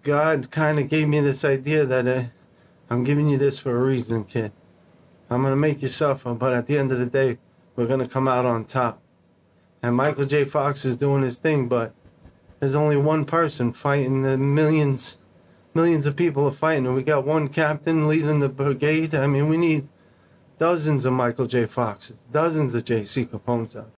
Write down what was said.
God kind of gave me this idea that I'm giving you this for a reason, kid. I'm going to make you suffer, but at the end of the day, we're going to come out on top. And Michael J. Fox is doing his thing, but there's only one person fighting. The millions of people are fighting. And we got one captain leading the brigade. I mean, we need dozens of Michael J. Foxes, dozens of J.C. Capones out